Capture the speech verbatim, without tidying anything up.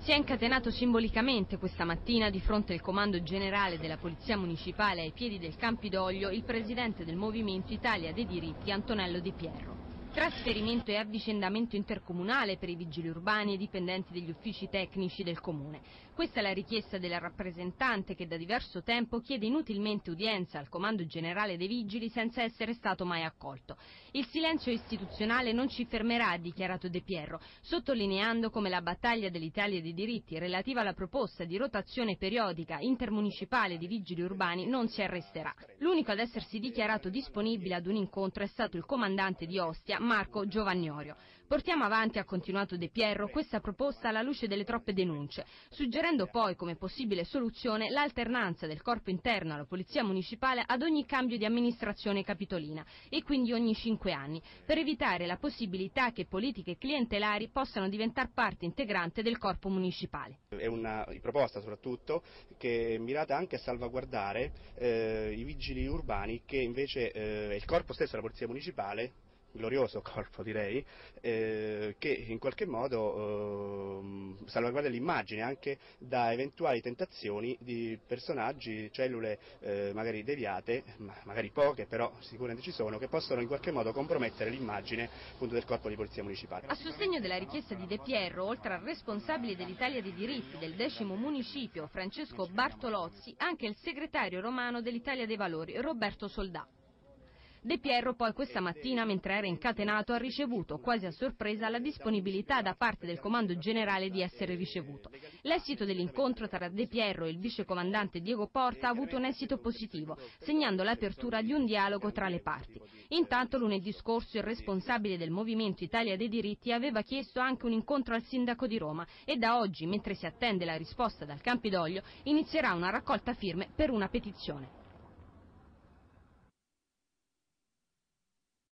Si è incatenato simbolicamente questa mattina di fronte al comando generale della Polizia Municipale ai piedi del Campidoglio il presidente del Movimento Italia dei Diritti Antonello De Pierro. Trasferimento e avvicendamento intercomunale per i vigili urbani e dipendenti degli uffici tecnici del Comune. Questa è la richiesta della rappresentante che da diverso tempo chiede inutilmente udienza al Comando Generale dei Vigili senza essere stato mai accolto. Il silenzio istituzionale non ci fermerà, ha dichiarato De Pierro, sottolineando come la battaglia dell'Italia dei diritti relativa alla proposta di rotazione periodica intermunicipale di vigili urbani non si arresterà. L'unico ad essersi dichiarato disponibile ad un incontro è stato il comandante di Ostia, Marco Giovanniorio. Portiamo avanti, ha continuato De Pierro, questa proposta alla luce delle troppe denunce, suggerendo poi come possibile soluzione l'alternanza del corpo interno alla Polizia Municipale ad ogni cambio di amministrazione capitolina e quindi ogni cinque anni, per evitare la possibilità che politiche clientelari possano diventare parte integrante del corpo municipale. È una proposta soprattutto che è mirata anche a salvaguardare eh, i vigili urbani che invece eh, è il corpo stesso della Polizia Municipale, glorioso corpo direi, eh, che in qualche modo eh, salvaguarda l'immagine anche da eventuali tentazioni di personaggi, cellule eh, magari deviate, magari poche però sicuramente ci sono, che possono in qualche modo compromettere l'immagine appunto del corpo di polizia municipale. A sostegno della richiesta di De Pierro, oltre al responsabile dell'Italia dei diritti del decimo municipio Francesco Bartolozzi, anche il segretario romano dell'Italia dei Valori Roberto Soldà. De Pierro poi questa mattina, mentre era incatenato, ha ricevuto, quasi a sorpresa, la disponibilità da parte del comando generale di essere ricevuto. L'esito dell'incontro tra De Pierro e il vicecomandante Diego Porta ha avuto un esito positivo, segnando l'apertura di un dialogo tra le parti. Intanto lunedì scorso il responsabile del Movimento Italia dei Diritti aveva chiesto anche un incontro al sindaco di Roma e da oggi, mentre si attende la risposta dal Campidoglio, inizierà una raccolta firme per una petizione.